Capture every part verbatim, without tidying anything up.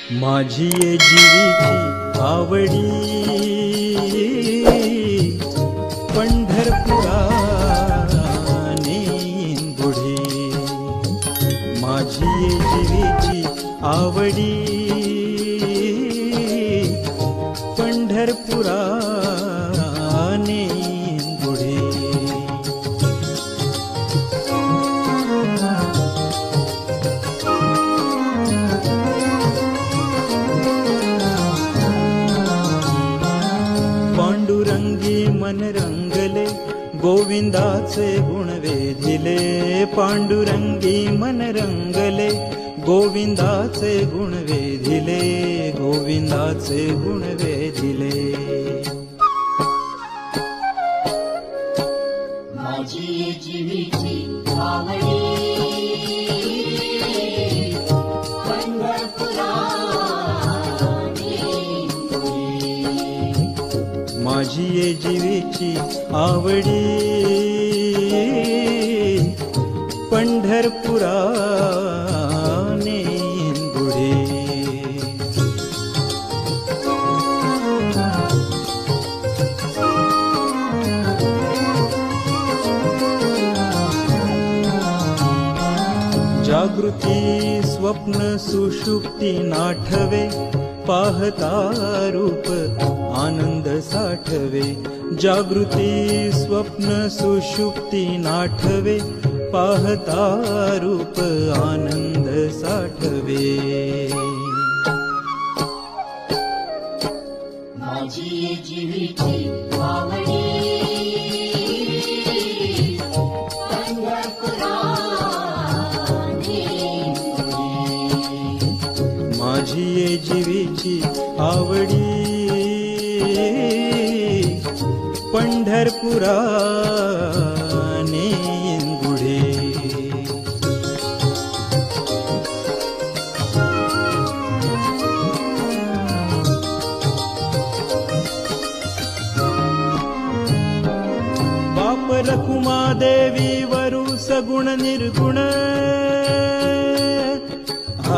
माझी ये जीवीची आवडी पंढरपुराने गुढी। माझी ये जीवीची आवडी पंढरपुराने गुढी। पांडुरंगी मन रंगले गोविंदाचे गुण वेधिले। पांडुरंगी मन रंगले गोविंदाचे गुण वेधिले। गोविंदाचे गुण वेधिले। माझी जीवीची आवडी माझी ये जीवीची आवडी पंढरपुराने गुढी। जागृती स्वप्न सुषुप्ती नाठवे पाहता रूप आनंद साठवे। जागृती स्वप्न सुषुप्ती नाठवे पाहता रूप आनंद साठवे। माझी ये जीवीची आवडी माझी ये जीवीची आवडी पंढरपुराने गुढी। बाप रखुमा देवी वरु सगुण निर्गुण। आ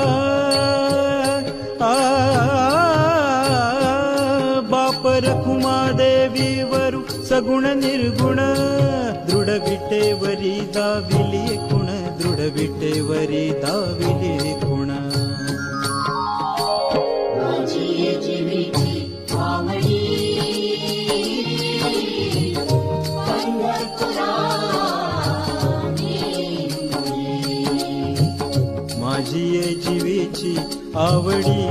बाप रखुमा देवी वरु सगुण निर्गुण। दृढ विटेवरी दाविली गुण। दृढ विटेवरी दाविली गुण। माझी ये जीवीची आवडी माझी ये जीवीची आवडी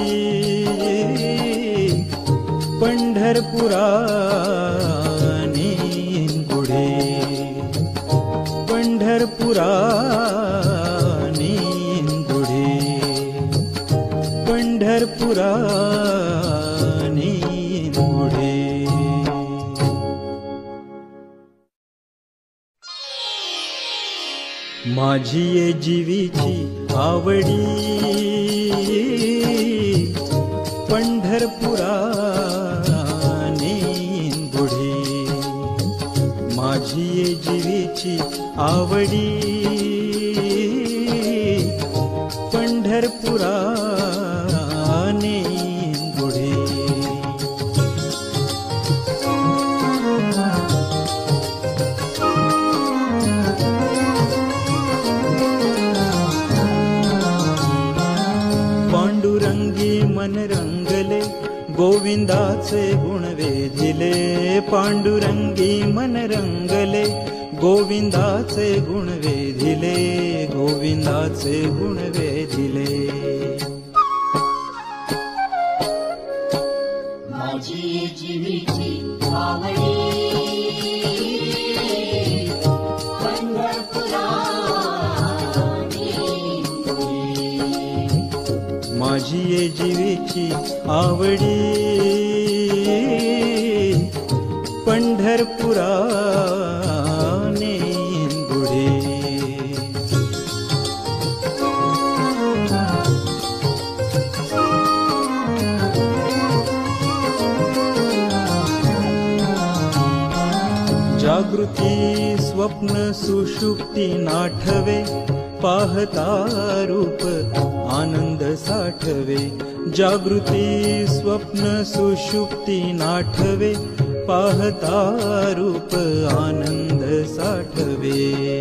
पंढरपुराने गुढी। पंढरपुराने गुढी। पंढरपुराने गुढी। माझी ये जीवीची आवडी पंढरपुराने गुढी। माझी ये जीवीची आवडी पंढरपुराने गुढी। पांडुरंगी मन रंगले गोविंदाचे गुण वेधिले। पांडुरंगी मन रंगले गोविंदाचे गुण वेधिले। गोविंदाचे गुण वेधिले। माझी ये जीवीची आवडी माझी ये जीवीची आवडी पंढरपुराने गुढी। जागृती स्वप्न सुषुप्ती नाठवे पाहता रूप आनंद साठवे, जागृती स्वप्न सुषुप्ती नाठवे, पाहता रूप आनंद साठवे.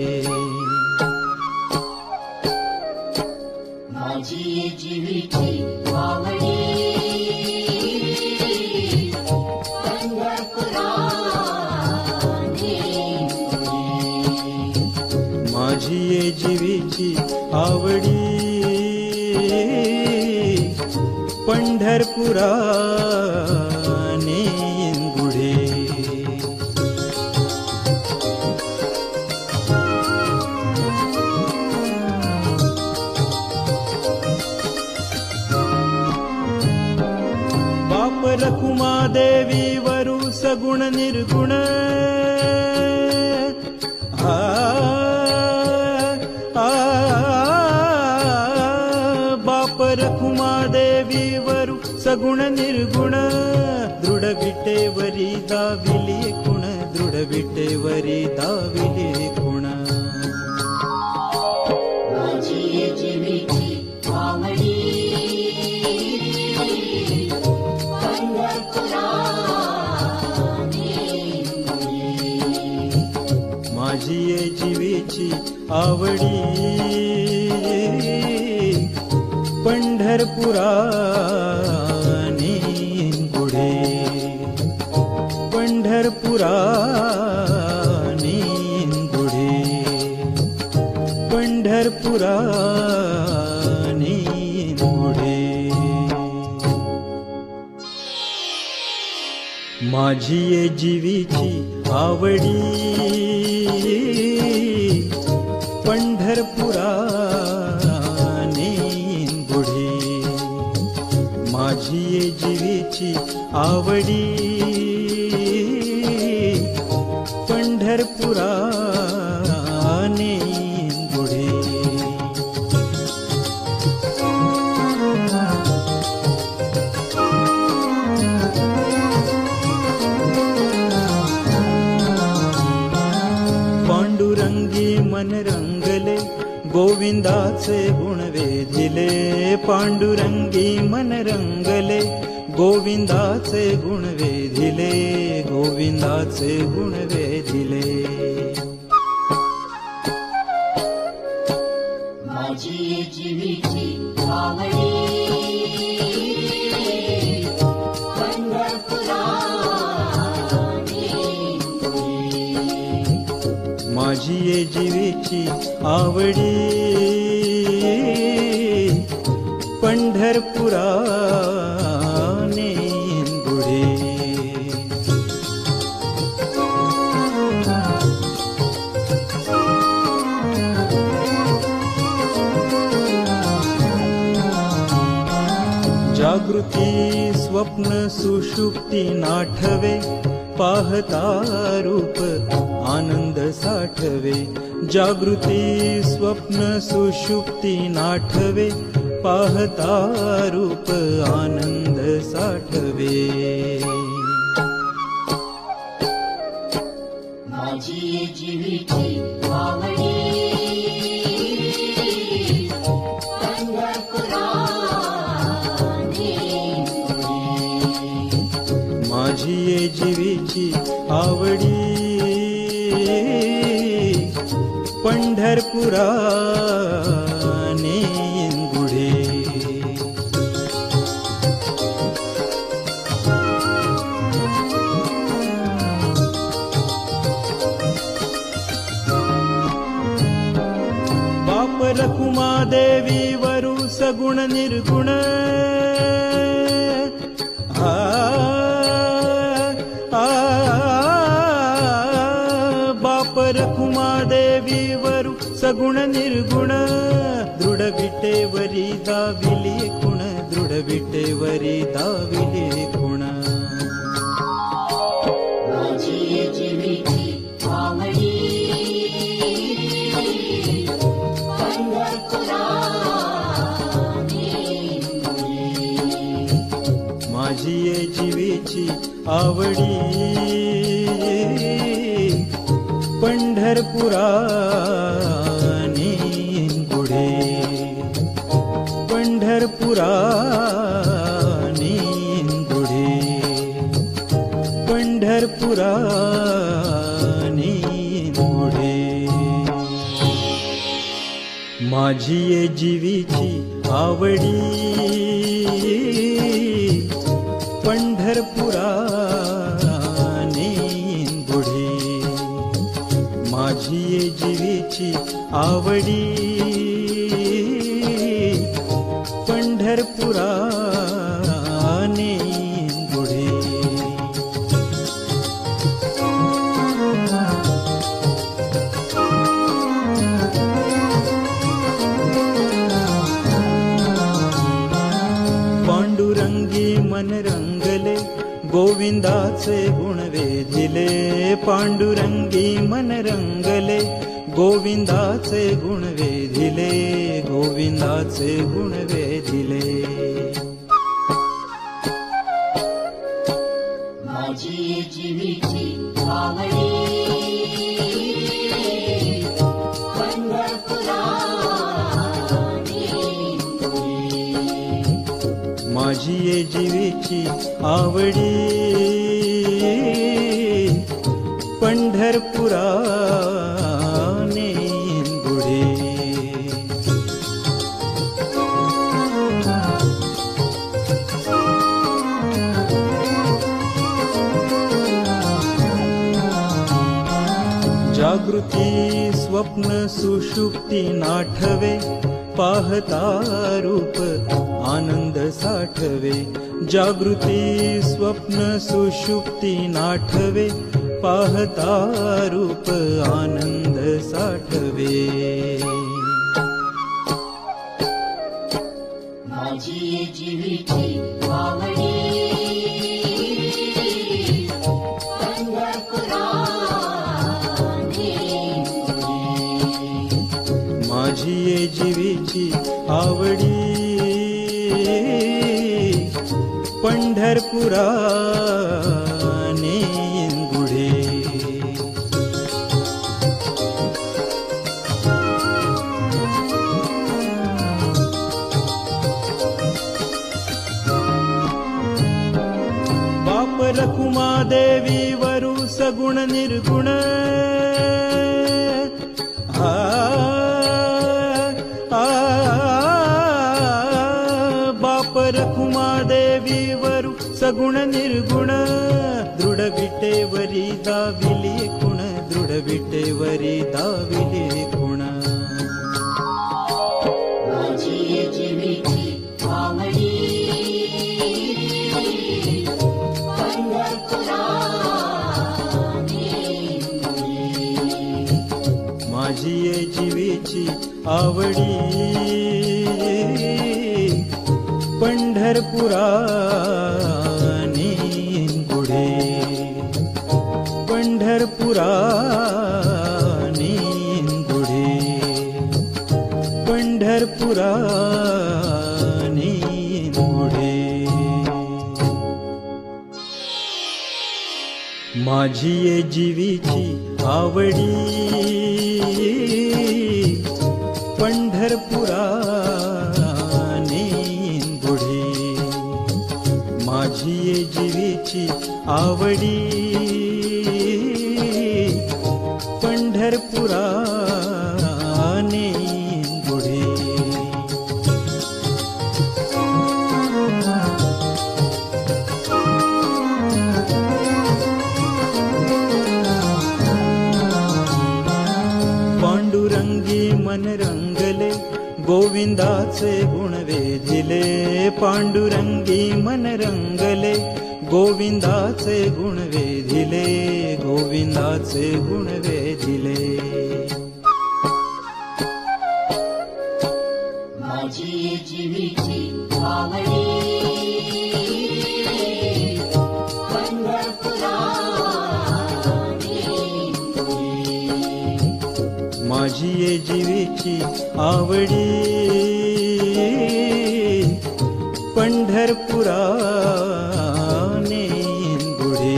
माझी जीवीची आवडी माझी ये जीवीची आवडी पंढरपुराने गुढे. बाप रखुमा देवी वरु सगुण निर्गुण, आ रखुमा देवी वरु सगुण निर्गुण, दृढ विटेवरी दाविली गुण, दृढ विटेवरी दाविली गुण. माझी जीवीची आवडी माझी ये जीवीची आवडी पंढरपुराने गुढे. पंढरपुराने गुढे, पंढरपुराने गुढे. माझी ये जीवीची आवडी पंढरपुरा माझी ये जीवीची आवडी पंढरपुराने गुढे. पांडुरंगी मन रंगले, गोविंदाचे गुण वेधिले, पांडुरंगी मन रंगले, गोविंदाचे गुण वेधिले, गोविंदाचे गुण वेधिले. माझी जीवीची आवडी माझी ये जीवीची आवडी पंढरपुराने गुढे. जागृती स्वप्न सुषुप्ती नाठवे, पाहता रूप आनंद साठवे, जागृती स्वप्न सुषुप्ती नाठवे, पाहता रूप आनंद साठवे. माझी जीवीची आवडी माझी ये जीवीची आवडी पंढरपुराने गुढे. बाप रखुमा देवी वरु सगुण निर्गुण, आ बाप रखुमा देवी वरु सगुण निर्गुण, दृढ विटेवरी दाविली गुण, दृढ विटेवरी दाविली गुण. माझी जीवीची आवडी माझी ये जीवीची आवडी पंढरपुराने गुढे. पंढरपुराने पंढरपुराने गुढे पंढरपुराने गुढे माझी ये जीवीची आवडी पंढरपुराने गुढे माझी ये जीवीची आवडी पंढरपुराने गुढे पांडुरंगी मन रंगले गोविंदाचे गुण वेधिले पांडुरंगी मन रंगले गोविंदाचे गुण वेधिले गोविंदाचे गुण वेधिले माझी जीवीची आवडी पंढरपुराने माझी ये जीवीची आवडी पंढरपुराने गुढे जागृती स्वप्न सुषुप्ती नाठवे पाहता रूप आनंद साठवे जागृती स्वप्न सुषुप्ती नाठवे पाहता रूप आनंद साठवे माझी जीवीची आवडी पंढरपुराने माझी ये जीवीची आवडी पंढरपुराने गुढे बाप रखुमा देवी वरु सगुण निर्गुण आ आ बाप रखुमा देवी वरु सगुण निर्गुण दृढ विटेवरी दाविले गुण दृढ विटेवरी दाविले गुण माझी जीवीची आवडी पंढरपुराने माझी ये जीवीची आवडी पंढरपुराने गुढे पंढरपुराने गुढे पंढरपुराने गुढे माझी ये जीवीची आवडी पंढरपुराने गुढे माझी ये जीवीची आवडी पंढरपुराने गुढे पांडुरंगी मन रंगले गोविंदाचे गुण वेधिले पांडुरंगी मन रंगले गोविंदाचे गुण वेधिले गोविंदाचे गुण वेधिले माझी जीवीची आवडी पंढरपुराने माझी ये जीवीची आवडी पंढरपुराने गुढे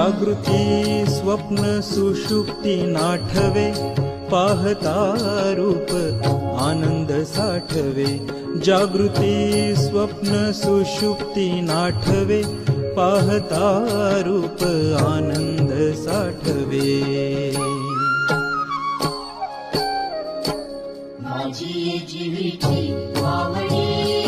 जागृती स्वप्न सुषुप्ती नाठवे पाहता रूप आनंद साठवे जागृती स्वप्न सुषुप्ती नाठवे पाहता रूप आनंद साठवे माझी जीवीची आवडी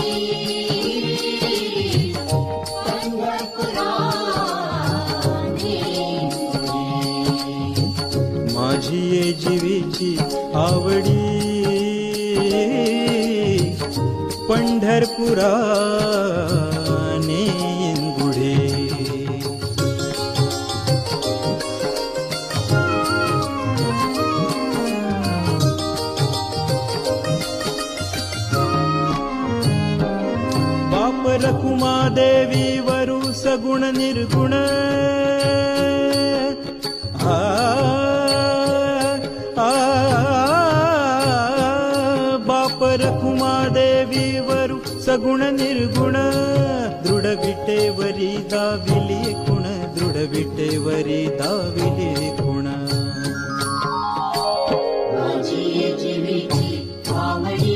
माझी ये जीवीची आवडी पंढरपुराने इंगुढे बाप रखुमा देवी वरु सगुण निर्गुण आ रखुमा देवी वरु सगुण निर्गुण दृढ विटेवरी दाविली गुण दृढ विटेवरी दाविली गुण माझी जीवीची आवडी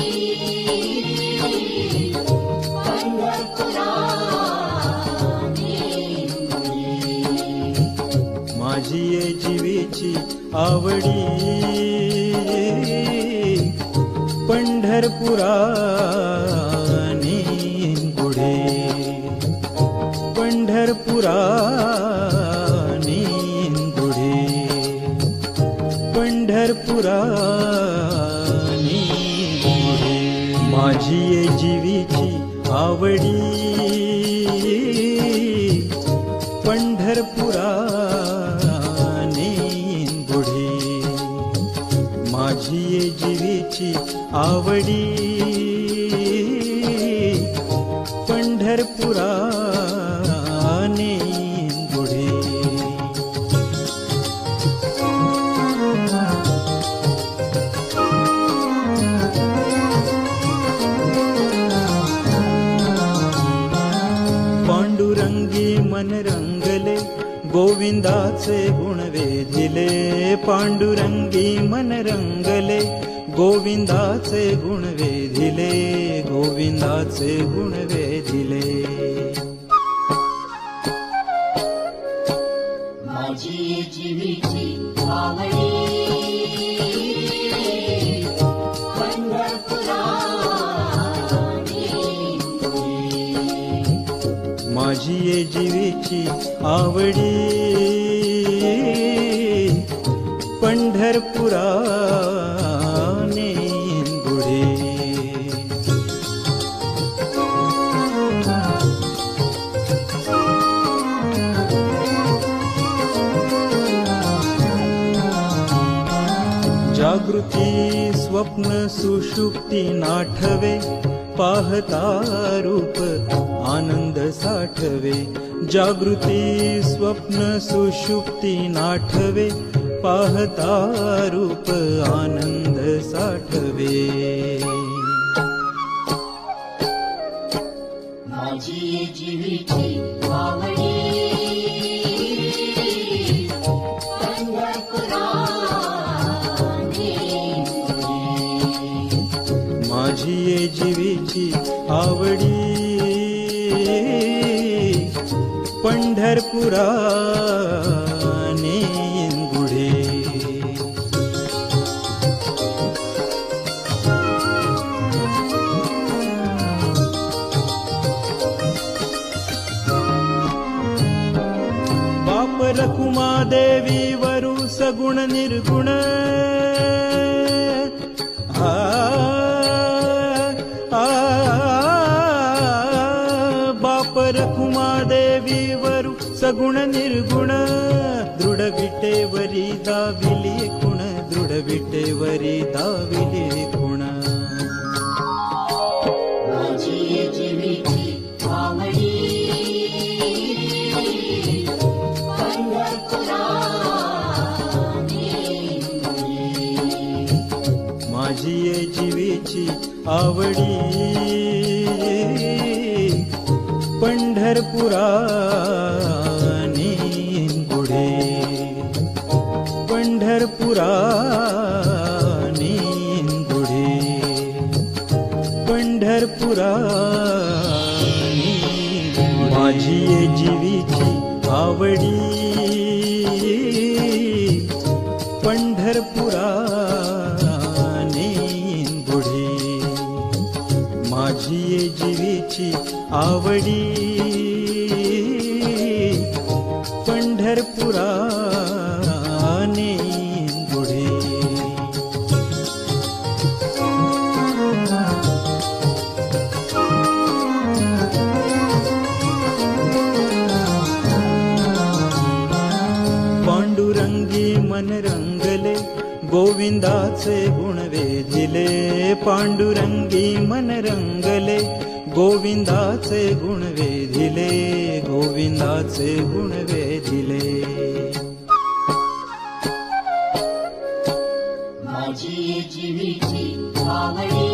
माझी ये जीवीची आवडी पंढरपुराने इंगुढे पंढरपुराने इंगुढे पंढरपुराने इंगुढे माझी ये जीवीची आवडी पंढरपुराने इंगुढे माझी ये जीवीची आवडी पंढरपुराने इंगुढे पांडुरंगी मन रंगले गोविंदाचे गुण वेधिले पांडुरंगी मन रंगले गोविंदाचे गुण वेधिले गोविंदाचे गुण वेधिले माझी जीवीची आवडी माझी ये जीवीची आवडी पंढरपुराने इंगुढे जागृती स्वप्न सुषुप्ती नाठवे पाहता रूप आनंद साठवे जागृती स्वप्न सुषुप्ती नाठवे पाहता रूप आनंद साठवे माझी जीवीची आवडी माझी ये जीवीची आवडी पंढरपुराने इंगुढे बाप रखुमा देवी वरु सगुण निर्गुण आ बाप रखुमा देवी वरु सगुण निर्गुण दृढ विटेवरी दाविली गुण दृढ विटेवरी दाविली गुण माझी जीवीची आवडी माझी ये जीवीची आवडी पंढरपुराने पंढरपुराने गुढे पंढरपुराने माझी ये जीवीची आवडी पंढरपुराने गुढे माझी ये जीवीची आवडी पंढरपुराने गुढे पांडुरंगी मन रंगले गोविंदाचे गुण वेधिले पांडुरंगी मन रंगले गोविंदाचे गुण वेधिले गोविंदाचे गुण वेधिले माझी जीवीची आवडी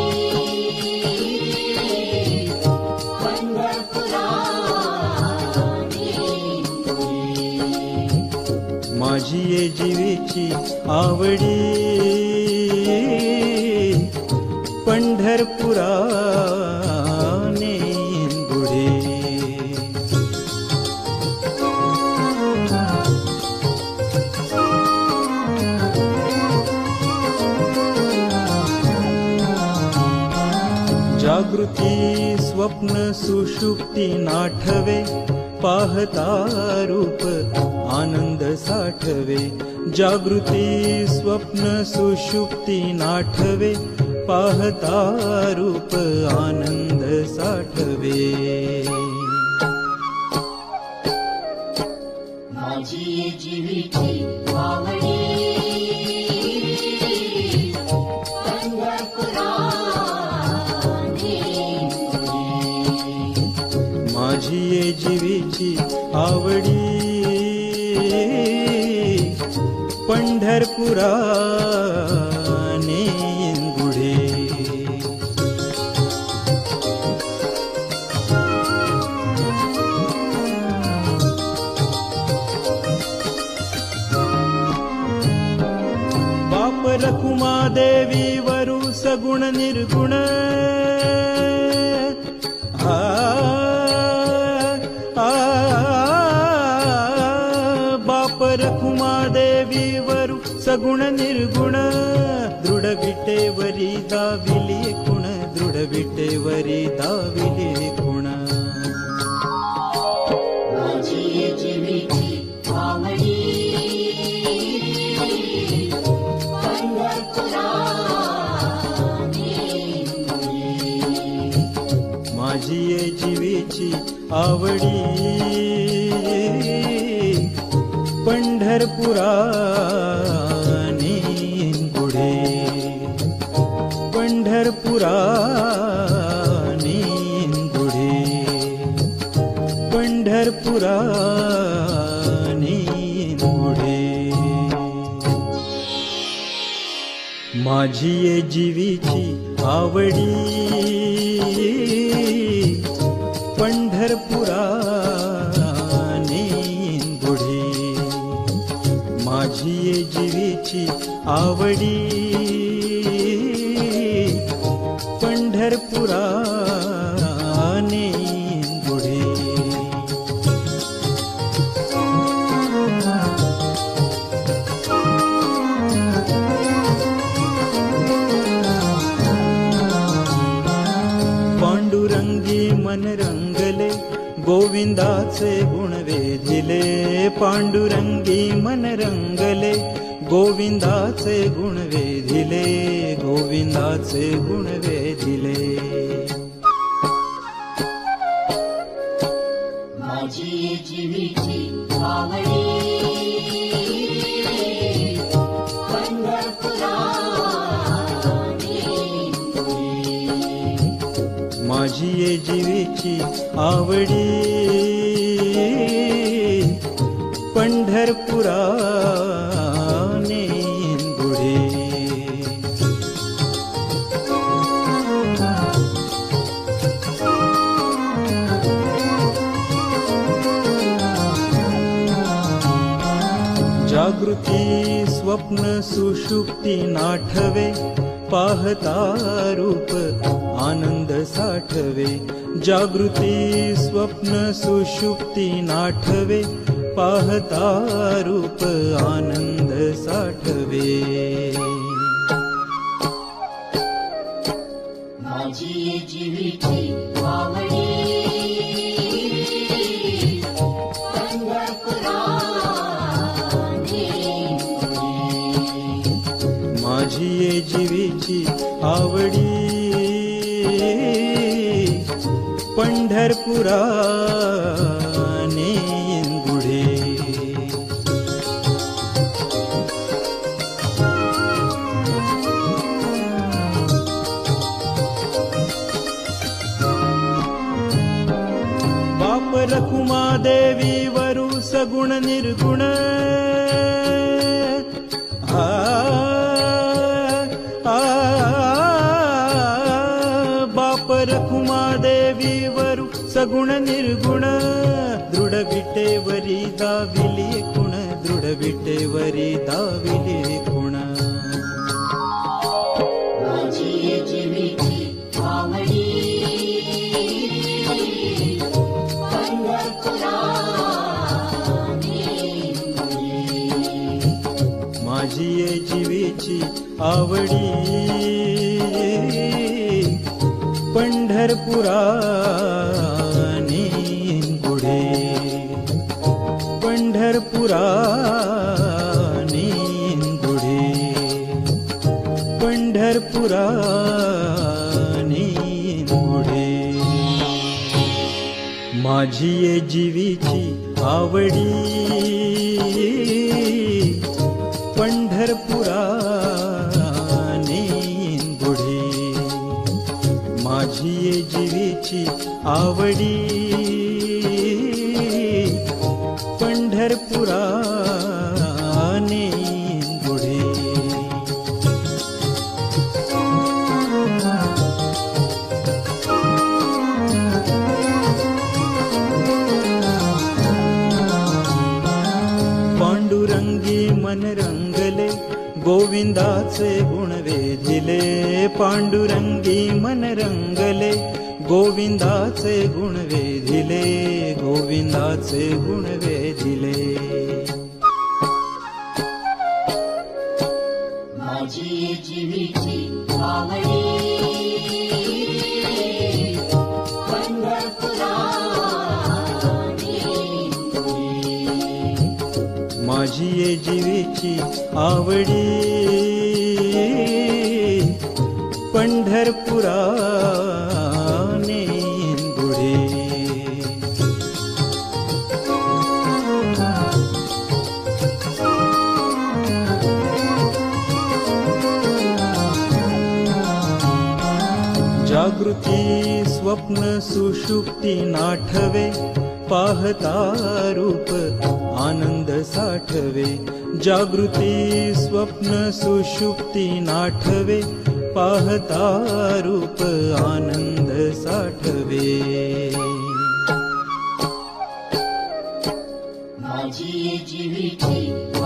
पंढरपुराने माझी ये जीवीची आवडी पंढरपुराने गुढे जागृती स्वप्न सुषुप्ती नाठवे पाहता रूप आनंद साठवे जागृती स्वप्न सुषुप्ती नाठवे पाहता रूप आनंद साठवे माझी जीवीची आवडी माझी ये जीवीची आवडी पंढरपुराने गुढे बाप रखुमा देवी वरु सगुण निर्गुण आ बाप रखुमा देवी वरु सगुण निर्गुण दृढ विटेवरी दाविले गुण दृढ विटेवरी दाविले गुण माझी जीवीची आवडी माझी ये जीवीची आवडी पंढरपुराने गुढे पंढरपुराने गुढे पंढरपुराने गुढे माझी ये जीवीची आवडी पंढरपुराने गुढे माझी ये जीवीची आवडी पंढरपुराने गुढे पांडुरंगी मन रंगले गोविंदाचे गुण वेधिले पांडुरंगी मन रंगले गोविंदाचे गुण वेधिले गोविंदाचे गुण वेधिले माझी जीवीची आवडी माझी ये जीवीची आवडी पंढरपुराने गुढे जागृती स्वप्न सुषुप्ती नाठवे, पाहता रूप आनंद साठवे. जागृती स्वप्न सुषुप्ती नाठवे, पाहता रूप आनंद साठवे. माझी ये जीवीची आवडी, माझी ये जीवीची आवडी, पंढरपुराने इंगुढे. बाप रखुमा देवी वरु सगुण निर्गुण, आ रखुमा देवी वरु सगुण निर्गुण, दृढ विटेवरी दाविली गुण, दृढ विटेवरी दाविली गुण. माझी ये जीवीची आवडी, माझी ये जीवीची आवडी, पंढरपुराने इंगुढे. पंढरपुराने इंगुढे, पंढरपुराने इंगुढे. माझी ये जीवीची आवडी, पंढरपुराने इंगुढे. माझी ये जीवीची आवडी, पंढरपुराने इंगुढे. पांडुरंगी मन रंगले, गोविंदाचे गुण वेधिले. पांडुरंगी मन रंगले, गोविंदाचे गुण वेधिले, गोविंदाचे गुण वेधिले. माझी ये जीवीची आवडी, माझी ये जीवीची आवडी, पंढरपुराने इंगुढे. जागृती स्वप्न सुषुप्ती नाठवे, पाहता रूप आनंद साठवे. जागृती स्वप्न सुषुप्ती नाठवे, पाहता रूप आनंद साठवे. माझी ये जीवीची